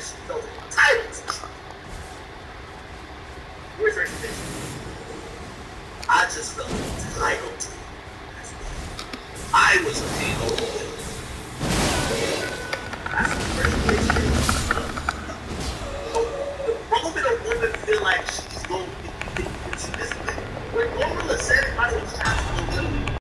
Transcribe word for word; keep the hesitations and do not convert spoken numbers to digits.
just felt entitled to something. Where's recognition? I just felt entitled to it. I was a hero.